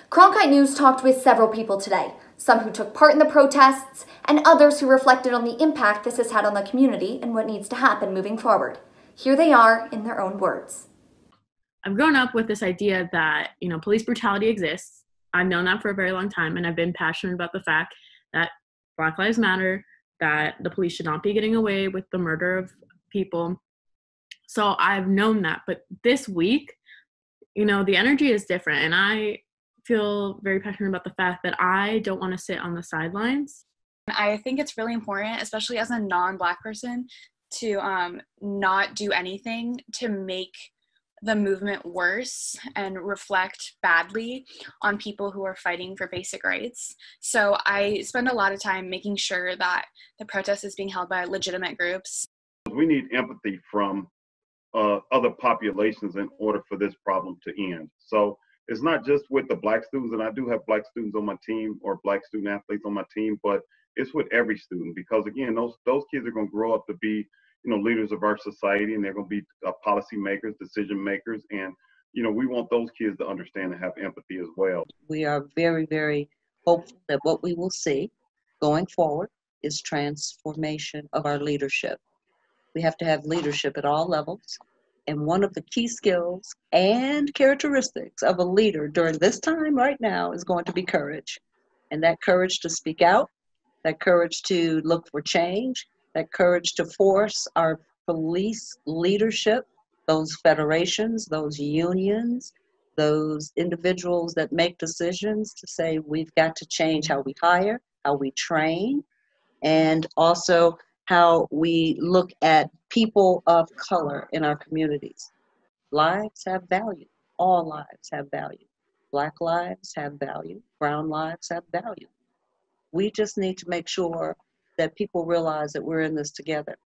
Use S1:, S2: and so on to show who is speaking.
S1: Cronkite News talked with several people today, some who took part in the protests and others who reflected on the impact this has had on the community and what needs to happen moving forward. Here they are in their own words.
S2: I've grown up with this idea that, police brutality exists. I've known that for a very long time, and I've been passionate about the fact that Black Lives Matter, that the police should not be getting away with the murder of people. So I've known that. But this week, the energy is different, and I feel very passionate about the fact that I don't want to sit on the sidelines.
S3: I think it's really important, especially as a non-Black person, to not do anything to make the movement worse and reflect badly on people who are fighting for basic rights. So I spend a lot of time making sure that the protest is being held by legitimate groups.
S4: We need empathy from other populations in order for this problem to end. So it's not just with the Black students, and I do have Black students on my team or Black student athletes on my team, but it's with every student, because again, those kids are going to grow up to be leaders of our society, and they're going to be policy makers, decision makers, and we want those kids to understand and have empathy as well.
S5: We are very, very hopeful that what we will see going forward is transformation of our leadership. We have to have leadership at all levels. And one of the key skills and characteristics of a leader during this time right now is going to be courage. And that courage to speak out, that courage to look for change, that courage to force our police leadership, those federations, those unions, those individuals that make decisions, to say we've got to change how we hire, how we train, and also how we look at people of color in our communities. Lives have value. All lives have value. Black lives have value. Brown lives have value. We just need to make sure that people realize that we're in this together.